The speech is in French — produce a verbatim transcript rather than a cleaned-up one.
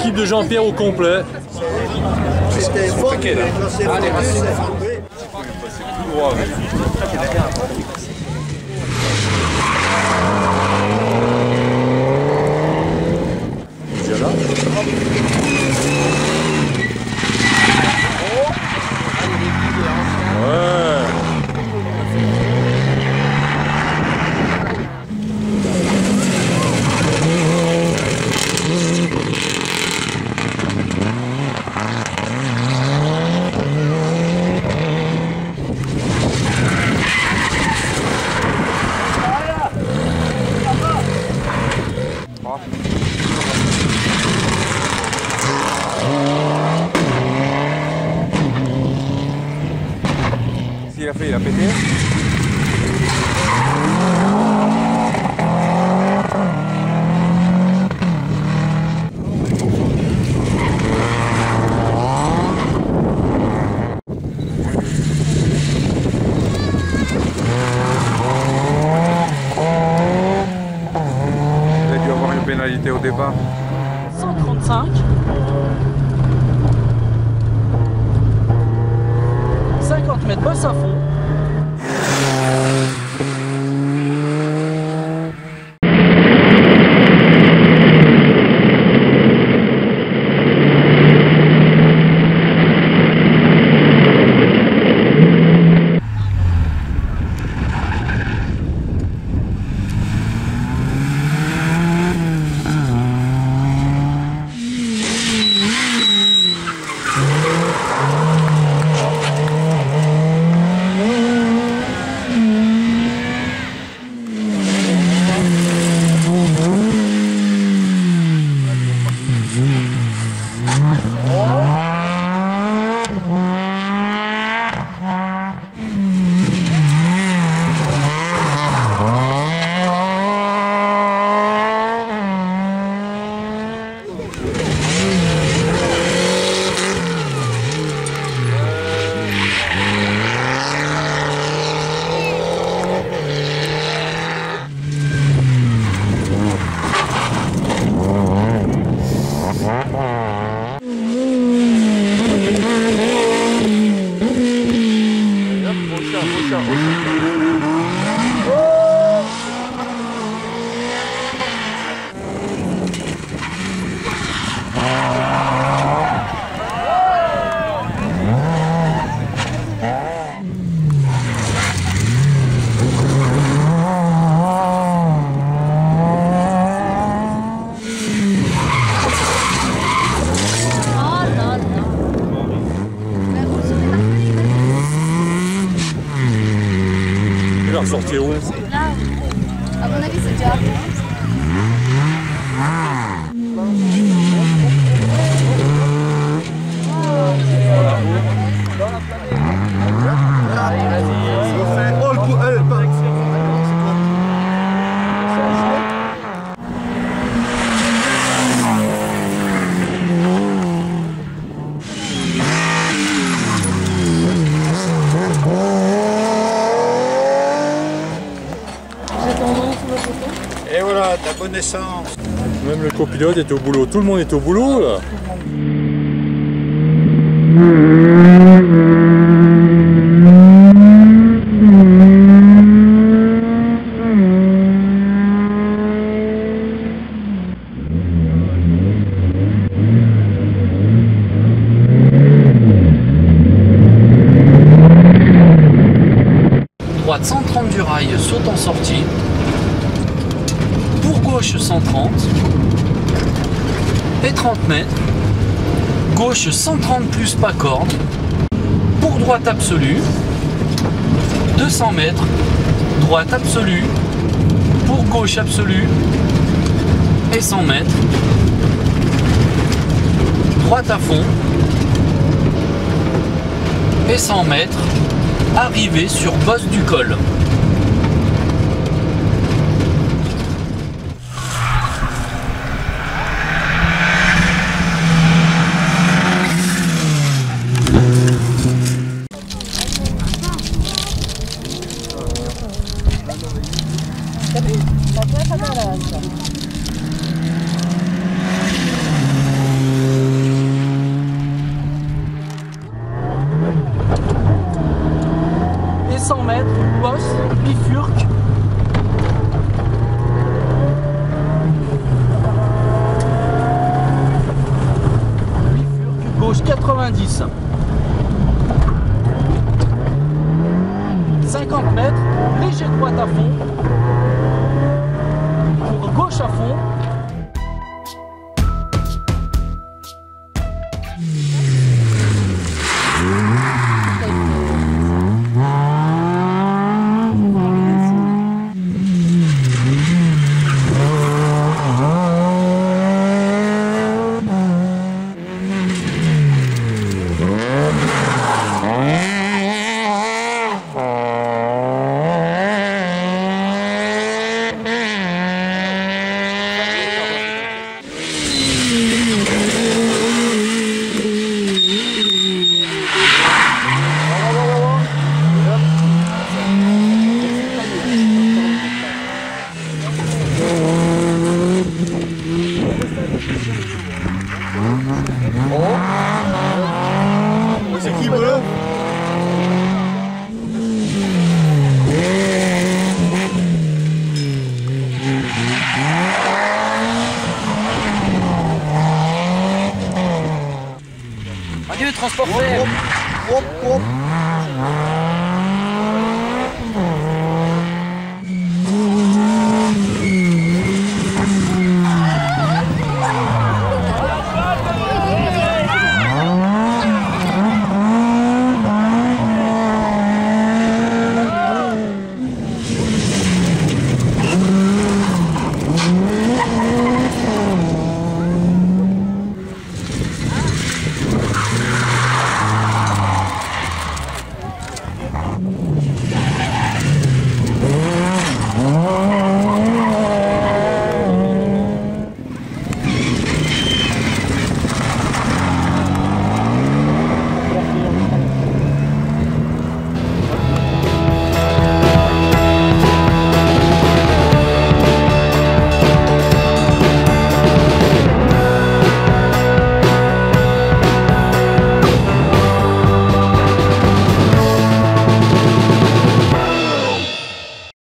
l'équipe de Jean-Pierre au complet. C'était compliqué là. Allez, Il a fait, il a pété. Il a dû avoir une pénalité au départ. cent trente-cinq. cinquante mètres bosse à fond. Il va ressortir où? Là, à mon avis, c'est déjà. Et voilà, ta bonne essence. Même le copilote est au boulot. Tout le monde est au boulot là. Droite cent trente du rail, saute en sortie. Pour gauche cent trente. Et trente mètres. Gauche cent trente plus pas corde. Pour droite absolue. deux cents mètres. Droite absolue. Pour gauche absolue. Et cent mètres. Droite à fond. Et cent mètres. Arrivé sur bosse du col. cents mètres, bosse, bifurque. Bifurque, gauche quatre-vingt-dix. cinquante mètres, léger droite à fond. Pour gauche à fond. C'est qui, bleu? Adieu, transport vert. Hop, hop.